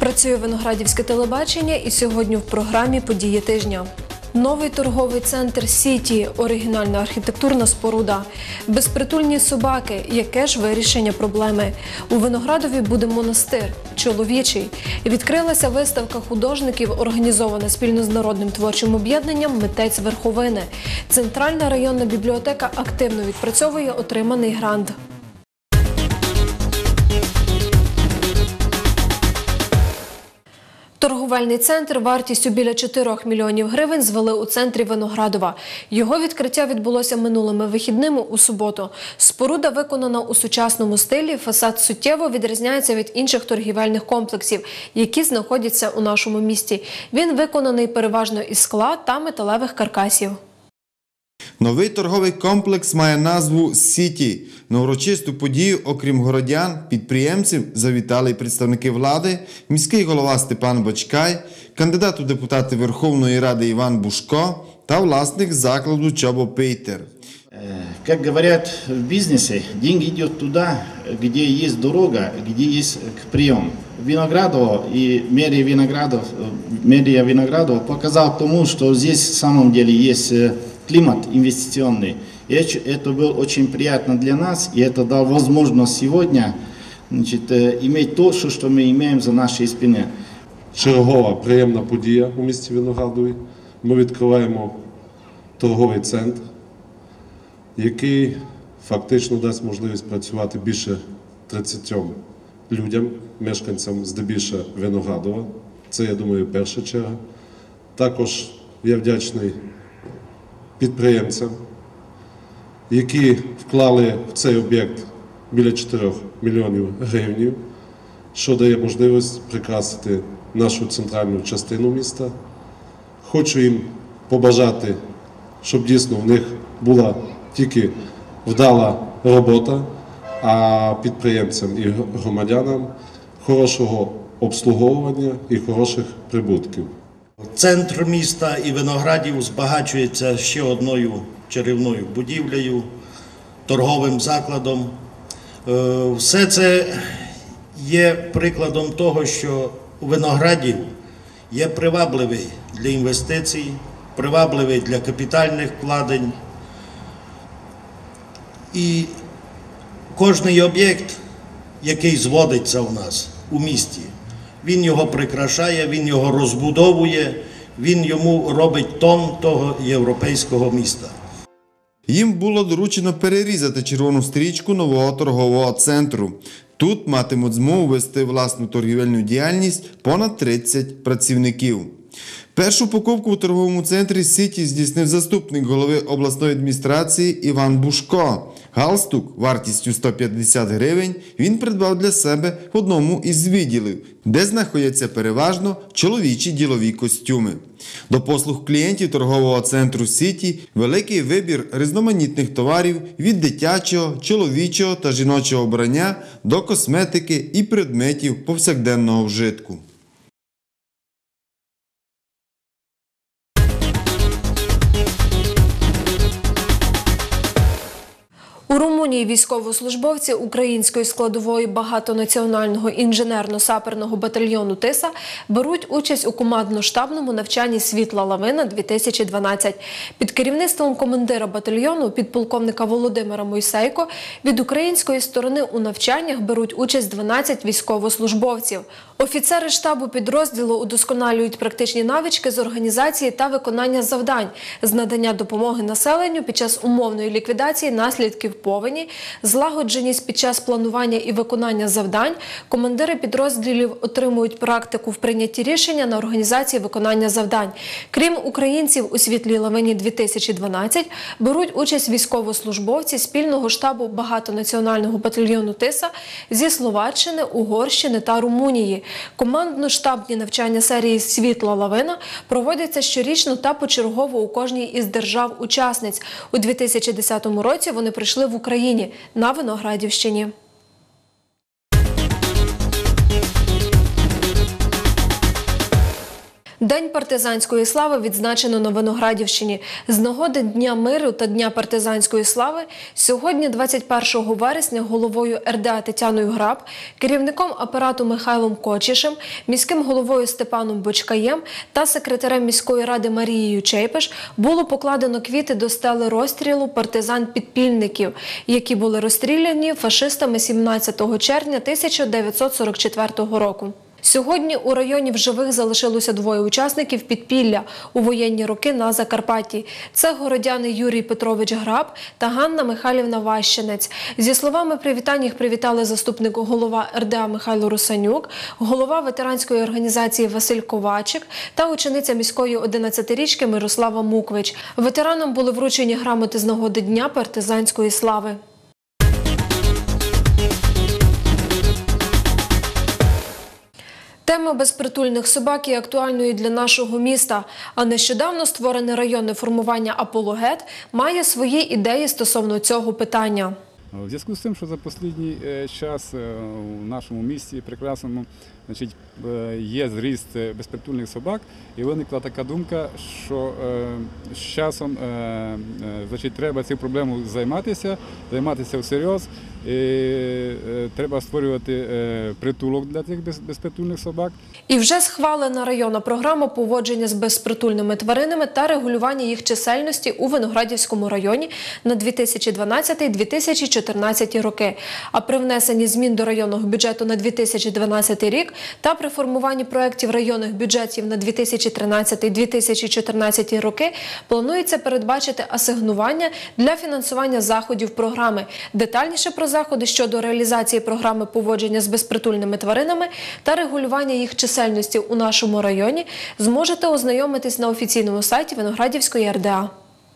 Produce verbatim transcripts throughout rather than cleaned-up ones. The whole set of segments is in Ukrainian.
Працює Виноградівське телебачення і сьогодні в програмі «Події тижня». Новий торговий центр «Сіті» – оригінальна архітектурна споруда. Безпритульні собаки – яке ж вирішення проблеми? У Виноградові буде монастир – чоловічий. Відкрилася виставка художників, організована спільно з Народним творчим об'єднанням «Митець Верховини». Центральна районна бібліотека активно відпрацьовує отриманий грант. Торговельний центр вартістю біля чотирьох мільйонів гривень звели у центрі Виноградова. Його відкриття відбулося минулими вихідними у суботу. Споруда виконана у сучасному стилі, фасад суттєво відрізняється від інших торгівельних комплексів, які знаходяться у нашому місті. Він виконаний переважно із скла та металевих каркасів. Новий торговий комплекс має назву «Сіті». На урочисту подію, окрім городян, підприємців, завітали й представники влади, міський голова Степан Бочкай, кандидат у депутати Верховної Ради Іван Бушко та власник закладу Чобо Пейтер. Как говорят в бизнесе, деньги идут туда, где есть дорога, где есть прием. Виноградово и мэрия Виноградов, мэрия Виноградова показал тому, что здесь в самом деле есть климат инвестиционный. И это было очень приятно для нас, и это дало возможность сегодня, значит, иметь то, что мы имеем за нашей спиной. Чергова приємна подія у місті Виноградові. Ми відкриваємо торговий центр, який фактично дасть можливість працювати більше тридцятьом людям, мешканцям здебільшого Виноградова. Це, я думаю, перша черга. Також я вдячний підприємцям, які вклали в цей об'єкт біля чотирьох мільйонів гривень, що дає можливість прикрасити нашу центральну частину міста. Хочу їм побажати, щоб дійсно в них була тільки вдала робота, а підприємцям і громадянам хорошого обслуговування і хороших прибутків. Центр міста і Виноградів збагачується ще одною чарівною будівлею, торговим закладом. Все це є прикладом того, що Виноградів є привабливий для інвестицій, привабливий для капітальних вкладень. І кожний об'єкт, який зводиться у нас у місті, він його прикрашає, він його розбудовує, він йому робить тон того європейського міста. Їм було доручено перерізати червону стрічку нового торгового центру. Тут матимуть змогу вести власну торгівельну діяльність понад тридцять працівників. Першу покупку у торговому центрі «Сіті» здійснив заступник голови обласної адміністрації Іван Бушко. Галстук вартістю сто п'ятдесят гривень він придбав для себе в одному із відділів, де знаходяться переважно чоловічі ділові костюми. До послуг клієнтів торгового центру «Сіті» великий вибір різноманітних товарів від дитячого, чоловічого та жіночого обрання до косметики і предметів повсякденного вжитку. У Румунії військовослужбовці української складової багатонаціонального інженерно-саперного батальйону «Тиса» беруть участь у командно-штабному навчанні «Світла лавина-дві тисячі дванадцять». Під керівництвом командира батальйону, підполковника Володимира Мойсейко, від української сторони у навчаннях беруть участь дванадцять військовослужбовців. Офіцери штабу підрозділу удосконалюють практичні навички з організації та виконання завдань, з надання допомоги населенню під час умовної ліквідації наслідків повені, злагодженість під час планування і виконання завдань. Командири підрозділів отримують практику в прийнятті рішення на організації виконання завдань. Крім українців, у «Світлій лавині-дві тисячі дванадцять» беруть участь військовослужбовці спільного штабу багатонаціонального батальйону «Тиса» зі Словаччини, Угорщини та Румунії. Командно-штабні навчання серії «Світла лавина» проводяться щорічно та почергово у кожній із держав-учасниць. У дві тисячі десятому році вони прийшли в Україні на Виноградівщині. День партизанської слави відзначено на Виноградівщині. З нагоди Дня миру та Дня партизанської слави сьогодні, двадцять першого вересня, головою ер де а Тетяною Граб, керівником апарату Михайлом Кочішем, міським головою Степаном Бочкаєм та секретарем міської ради Марією Чейпеш було покладено квіти до стели розстрілу партизан-підпільників, які були розстріляні фашистами сімнадцятого червня тисяча дев'ятсот сорок четвертого року. Сьогодні у районі в живих залишилося двоє учасників підпілля у воєнні роки на Закарпатті. Це городяни Юрій Петрович Граб та Ганна Михайлівна Ващенець. Зі словами привітань їх привітали заступник голова ер де а Михайло Русанюк, голова ветеранської організації Василь Ковачик та учениця міської одинадцятирічки Мирослава Муквич. Ветеранам були вручені грамоти з нагоди Дня партизанської слави. Тема безпритульних собак є актуальною для нашого міста, а нещодавно створене районне формування «Апологет» має свої ідеї стосовно цього питання. У зв'язку з тим, що за останній час у нашому місті прекрасному, значить, є зріст безпритульних собак, і виникла така думка, що з часом, значить, треба цю проблему займатися, займатися всерйоз. І треба створювати притулок для цих безпритульних собак. І вже схвалена районна програма поводження з безпритульними тваринами та регулювання їх чисельності у Виноградівському районі на дві тисячі дванадцятий - дві тисячі чотирнадцятий роки. А при внесенні змін до районного бюджету на дві тисячі дванадцятий рік та при формуванні проєктів районних бюджетів на дві тисячі тринадцятий - дві тисячі чотирнадцятий роки планується передбачити асигнування для фінансування заходів програми. Детальніше про заходи щодо реалізації програми поводження з безпритульними тваринами та регулювання їх чисельності у нашому районі зможете ознайомитись на офіційному сайті Виноградівської ер де а.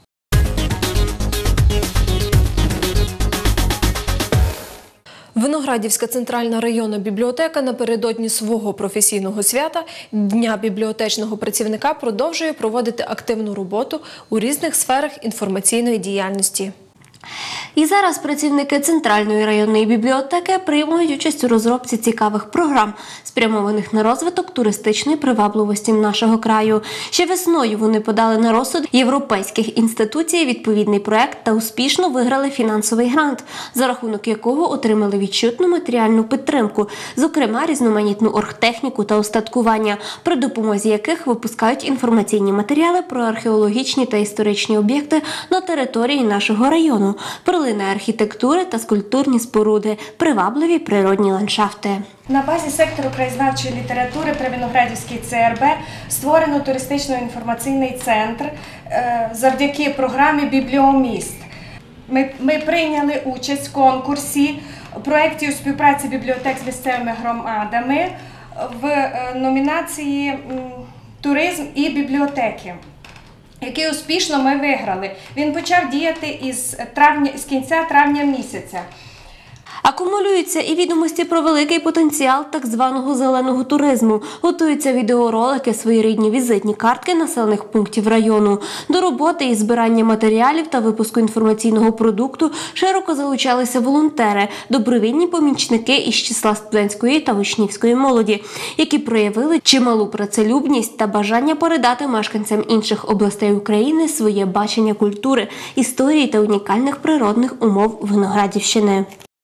Виноградівська центральна районна бібліотека напередодні свого професійного свята – Дня бібліотечного працівника продовжує проводити активну роботу у різних сферах інформаційної діяльності. І зараз працівники Центральної районної бібліотеки приймають участь у розробці цікавих програм, спрямованих на розвиток туристичної привабливості нашого краю. Ще весною вони подали на розсуд європейських інституцій відповідний проект та успішно виграли фінансовий грант, за рахунок якого отримали відчутну матеріальну підтримку, зокрема різноманітну оргтехніку та устаткування, при допомозі яких випускають інформаційні матеріали про археологічні та історичні об'єкти на території нашого району, перлини архітектури та скульптурні споруди, привабливі природні ландшафти. На базі сектору краєзнавчої літератури при Виноградівській це ер бе створено туристично-інформаційний центр завдяки програмі «Бібліоміст». Ми, ми прийняли участь в конкурсі у проєкті у співпраці бібліотек з місцевими громадами в номінації «Туризм і бібліотеки», який успішно ми виграли. Він почав діяти із, травня, з кінця травня місяця. Акумулюються і відомості про великий потенціал так званого зеленого туризму. Готуються відеоролики, своєрідні візитні картки населених пунктів району. До роботи із збирання матеріалів та випуску інформаційного продукту широко залучалися волонтери, добровільні помічники із числа студентської та учнівської молоді, які проявили чималу працелюбність та бажання передати мешканцям інших областей України своє бачення культури, історії та унікальних природних умов Виноградівщини.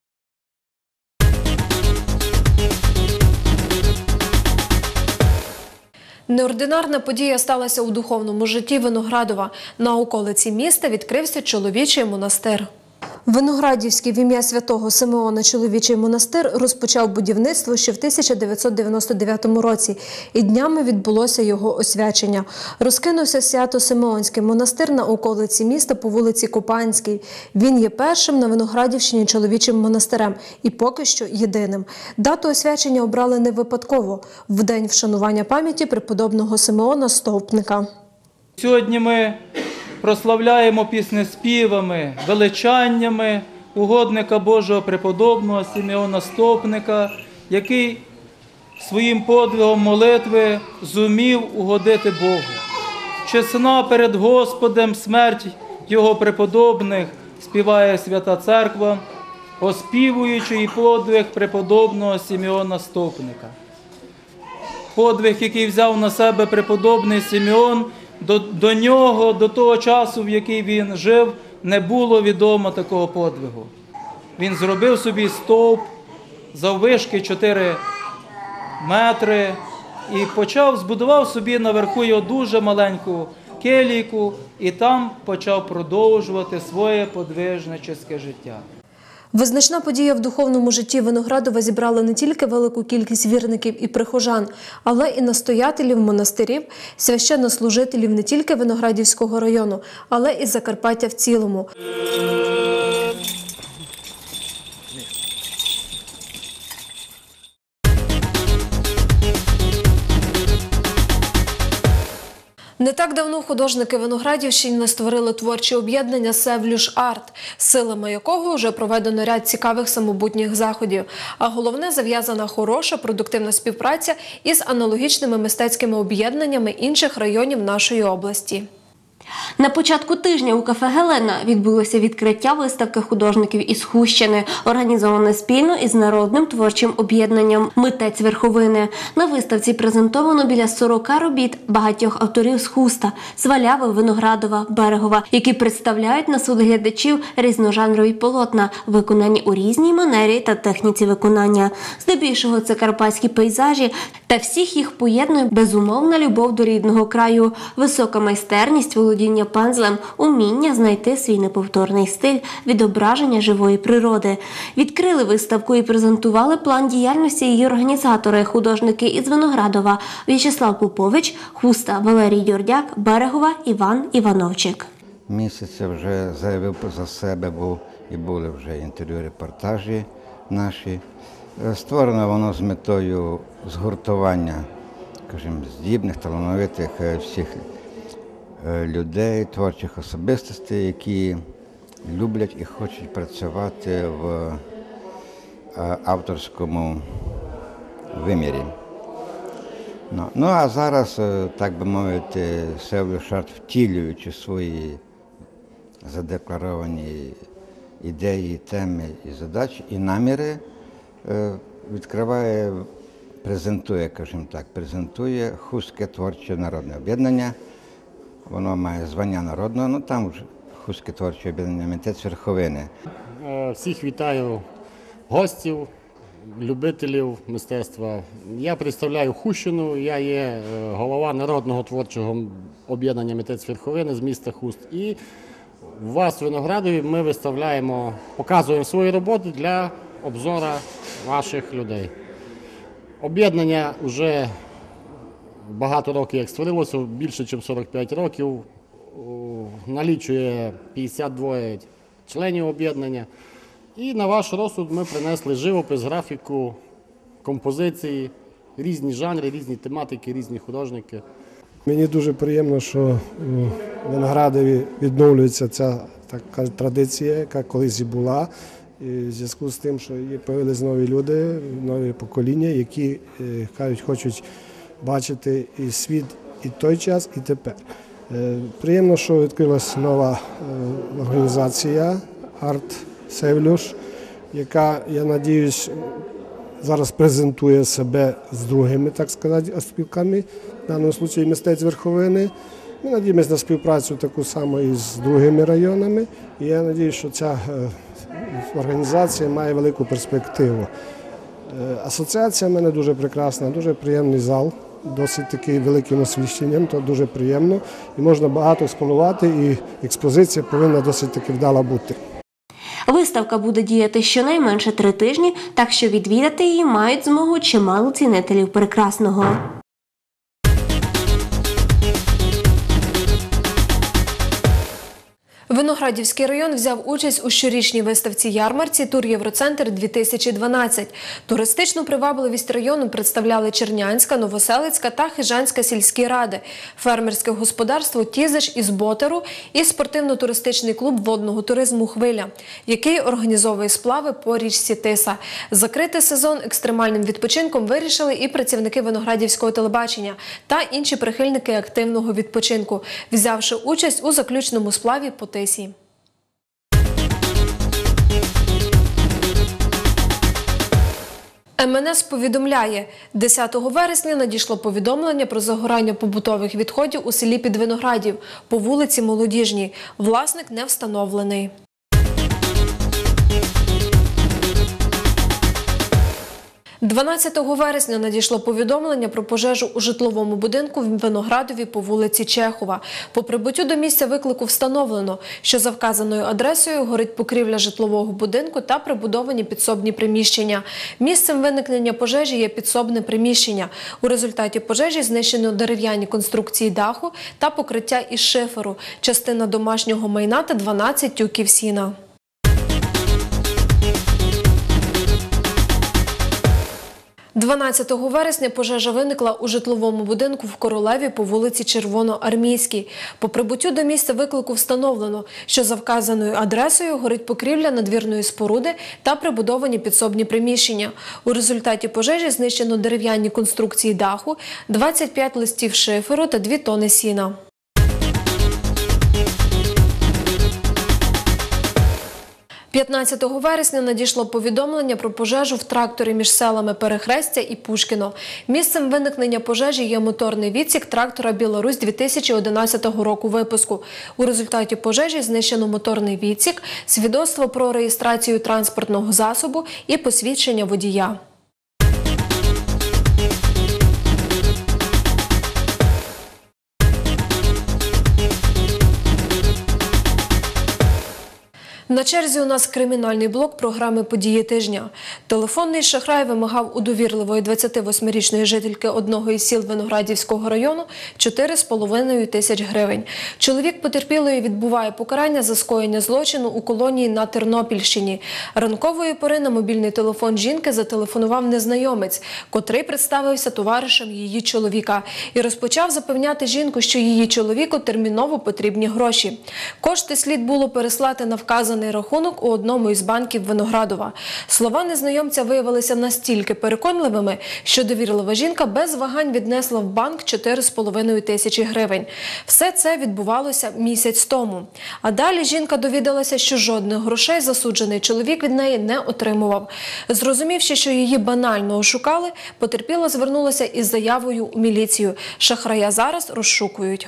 Неординарна подія сталася у духовному житті Виноградова. На околиці міста відкрився чоловічий монастир. Виноградівський в ім'я святого Симеона чоловічий монастир розпочав будівництво ще в тисяча дев'ятсот дев'яносто дев'ятому році, і днями відбулося його освячення. Розкинувся Свято-Симеонський монастир на околиці міста по вулиці Копанській. Він є першим на Виноградівщині чоловічим монастирем і поки що єдиним. Дату освячення обрали не випадково – в день вшанування пам'яті преподобного Симеона Стовпника. Сьогодні ми прославляємо піснеспівами, величаннями угодника Божого преподобного Симеона Стовпника, який своїм подвигом молитви зумів угодити Богу. Чесна перед Господом смерть його преподобних співає Свята Церква, оспівуючи і подвиг преподобного Симеона Стовпника. подвиг, який взяв на себе преподобний Симеон, до, до нього, до того часу, в який він жив, не було відомо такого подвигу. Він зробив собі стовп заввишки чотири метри і почав, збудував собі наверху його дуже маленьку келійку і там почав продовжувати своє подвижническе життя. Визначна подія в духовному житті Виноградова зібрала не тільки велику кількість вірників і прихожан, але і настоятелів монастирів, священнослужителів не тільки Виноградівського району, але і Закарпаття в цілому. Не так давно художники Виноградівщини створили творче об'єднання «Севлюш Арт», силами якого вже проведено ряд цікавих самобутніх заходів. А головне – зав'язана хороша, продуктивна співпраця із аналогічними мистецькими об'єднаннями інших районів нашої області. На початку тижня у кафе «Гелена» відбулося відкриття виставки художників із Хустщини, організоване спільно із народним творчим об'єднанням «Митець Верховини». На виставці презентовано біля сорока робіт багатьох авторів з Хуста, Сваляви, Виноградова, Берегова, які представляють на суд глядачів різножанрові полотна, виконані у різній манері та техніці виконання. Здебільшого це карпатські пейзажі, та всіх їх поєднує безумовна любов до рідного краю, висока майстерність, володіння пензлем, уміння знайти свій неповторний стиль, відображення живої природи. Відкрили виставку і презентували план діяльності її організатори, художники із Виноградова – В'ячеслав Попович, Хуста, Валерій Дьордяк, Берегова, Іван Івановчик. Місяця вже заявив за себе, був і були вже інтерв'ю-репортажі наші. Створено воно з метою згуртування, скажімо, здібних, талановитих всіх людей, творчих особистостей, які люблять і хочуть працювати в авторському вимірі. Ну, ну а зараз, так би мовити, Севлюш Арт, втілюючи свої задекларовані ідеї, теми і задачі, і наміри, відкриває, презентує, скажімо так, презентує Хустське творче народне об'єднання. Воно має звання народного, ну там вже Хустське творче об'єднання «Митець Верховини». Всіх вітаю гостів, любителів мистецтва. Я представляю Хустщину, я є голова народного творчого об'єднання «Митець Верховини» з міста Хуст. І у вас в Виноградові ми виставляємо, показуємо свої роботи для обзору ваших людей. Об'єднання вже багато років як створилося, більше ніж сорок п'ять років, налічує п'ятдесят два членів об'єднання. І на ваш розсуд ми принесли живопис, графіку, композиції, різні жанри, різні тематики, різні художники. Мені дуже приємно, що у Виноградові відновлюється ця така традиція, яка колись і була. І в зв'язку з тим, що з'явилися нові люди, нові покоління, які кажуть, хочуть бачити і світ і той час, і тепер. Приємно, що відкрилася нова організація «Арт Севлюш», яка, я сподіваюся, зараз презентує себе з другими, так сказати, спілками, в даному випадку «Митець Верховини». Ми сподіваємося на співпрацю таку саму і з другими районами. І я сподіваюся, що ця організація має велику перспективу. Асоціація в мене дуже прекрасна, дуже приємний зал, досить такий великим освіщенням, то дуже приємно. І можна багато експонувати, і експозиція повинна досить таки вдала бути. Виставка буде діяти щонайменше три тижні, так що відвідати її мають змогу чимало цінителів прекрасного. Виноградівський район взяв участь у щорічній виставці-ярмарці «Тур Євроцентр-дві тисячі дванадцять». Туристичну привабливість району представляли Чернянська, Новоселицька та Хижанська сільські ради, фермерське господарство «Тізиш» із Ботеру і спортивно-туристичний клуб водного туризму «Хвиля», який організовує сплави по річці Тиса. Закрити сезон екстремальним відпочинком вирішили і працівники Виноградівського телебачення та інші прихильники активного відпочинку, взявши участь у заключному сплаві по Тисі. ем ен ес повідомляє, десятого вересня надійшло повідомлення про загорання побутових відходів у селі Підвиноградів по вулиці Молодіжній. Власник не встановлений. дванадцятого вересня надійшло повідомлення про пожежу у житловому будинку в Виноградові по вулиці Чехова. По прибуттю до місця виклику встановлено, що за вказаною адресою горить покрівля житлового будинку та прибудовані підсобні приміщення. Місцем виникнення пожежі є підсобне приміщення. У результаті пожежі знищено дерев'яні конструкції даху та покриття із шиферу, частина домашнього майна та дванадцять тюків сіна. дванадцятого вересня пожежа виникла у житловому будинку в Королеві по вулиці Червоноармійській. По прибуттю до місця виклику встановлено, що за вказаною адресою горить покрівля надвірної споруди та прибудовані підсобні приміщення. У результаті пожежі знищено дерев'яні конструкції даху, двадцять п'ять листів шиферу та дві тони сіна. п'ятнадцятого вересня надійшло повідомлення про пожежу в тракторі між селами Перехрестя і Пушкіно. Місцем виникнення пожежі є моторний відсік трактора «Білорусь» дві тисячі одинадцятого року випуску. У результаті пожежі знищено моторний відсік, свідоцтво про реєстрацію транспортного засобу і посвідчення водія. На черзі у нас кримінальний блок програми «Події тижня». Телефонний шахрай вимагав у довірливої двадцятивосьмирічної жительки одного із сіл Виноградівського району чотири з половиною тисяч гривень. Чоловік потерпілої відбуває покарання за скоєння злочину у колонії на Тернопільщині. Ранкової пори на мобільний телефон жінки зателефонував незнайомець, котрий представився товаришем її чоловіка і розпочав запевняти жінку, що її чоловіку терміново потрібні гроші. Кошти слід було переслати на вказаний рахунок у одному із банків Виноградова. Слова незнайомця виявилися настільки переконливими, що довірлива жінка без вагань віднесла в банк чотири з половиною тисячі гривень. Все це відбувалося місяць тому. А далі жінка довідалася, що жодних грошей засуджений чоловік від неї не отримував. Зрозумівши, що її банально ошукали, потерпіла звернулася із заявою у міліцію. Шахрая зараз розшукують.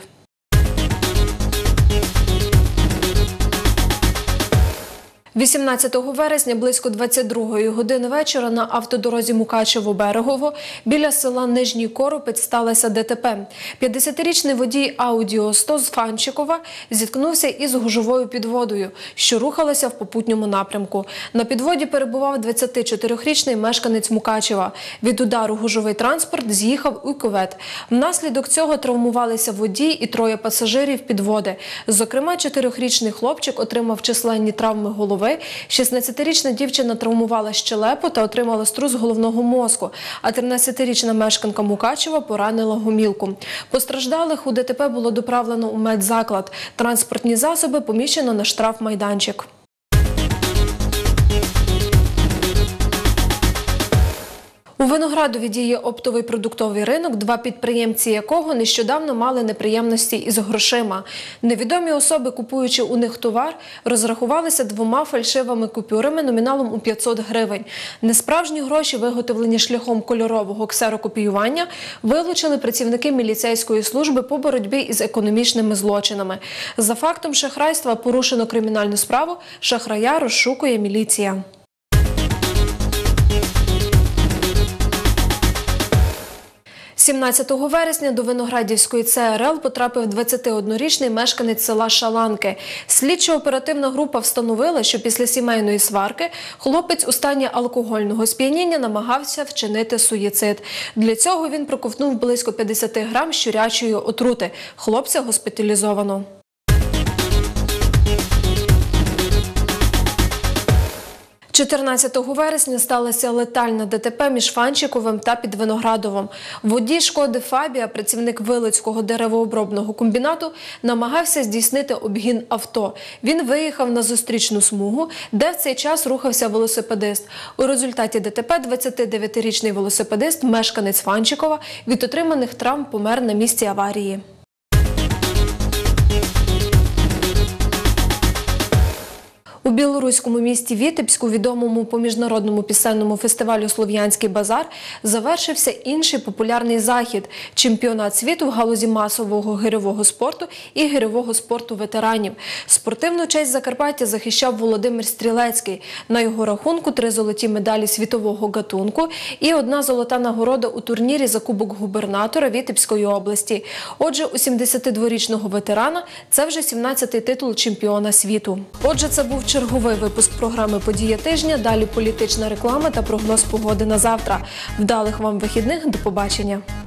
вісімнадцятого вересня близько двадцять другої години вечора на автодорозі Мукачево-Берегово біля села Нижній Коропець сталося ДТП. п'ятдесятирічний водій Аудіо сто з Фанчикова зіткнувся із гужовою підводою, що рухалася в попутньому напрямку. На підводі перебував двадцятичотирирічний мешканець Мукачева. Від удару гужовий транспорт з'їхав у кювет. Внаслідок цього травмувалися водій і троє пасажирів підводи. Зокрема, чотирирічний хлопчик отримав численні травми голови, шістнадцятирічна дівчина травмувала щелепу та отримала струс головного мозку, а тринадцятирічна мешканка Мукачева поранила гомілку. Постраждалих у ДТП було доправлено у медзаклад. Транспортні засоби поміщено на штрафмайданчик. У Виноградові діє оптовий продуктовий ринок, два підприємці якого нещодавно мали неприємності із грошима. Невідомі особи, купуючи у них товар, розрахувалися двома фальшивими купюрами номіналом у п'ятсот гривень. Несправжні гроші, виготовлені шляхом кольорового ксерокопіювання, вилучили працівники міліцейської служби по боротьбі із економічними злочинами. За фактом шахрайства порушено кримінальну справу, шахрая розшукує міліція. сімнадцятого вересня до Виноградівської це ер ел потрапив двадцятиоднорічний мешканець села Шаланки. Слідчо-оперативна група встановила, що після сімейної сварки хлопець у стані алкогольного сп'яніння намагався вчинити суїцид. Для цього він проковтнув близько п'ятдесят грам щурячої отрути. Хлопця госпіталізовано. чотирнадцятого вересня сталося летальне ДТП між Фанчиковим та Підвиноградовом. Водій «Шкоди Фабія», працівник Вилицького деревообробного комбінату, намагався здійснити обгін авто. Він виїхав на зустрічну смугу, де в цей час рухався велосипедист. У результаті ДТП двадцятидев'ятирічний велосипедист, мешканець Фанчикова, від отриманих травм помер на місці аварії. У білоруському місті Вітебську, відомому по міжнародному пісенному фестивалю «Слов'янський базар», завершився інший популярний захід – чемпіонат світу в галузі масового гирьового спорту і гирьового спорту ветеранів. Спортивну честь Закарпаття захищав Володимир Стрілецький. На його рахунку три золоті медалі світового гатунку і одна золота нагорода у турнірі за Кубок губернатора Вітебської області. Отже, у сімдесятидворічного ветерана це вже сімнадцятий титул чемпіона світу. Отже, це був черговий випуск програми «Подія тижня». Далі політична реклама та прогноз погоди на завтра. Вдалих вам вихідних. До побачення.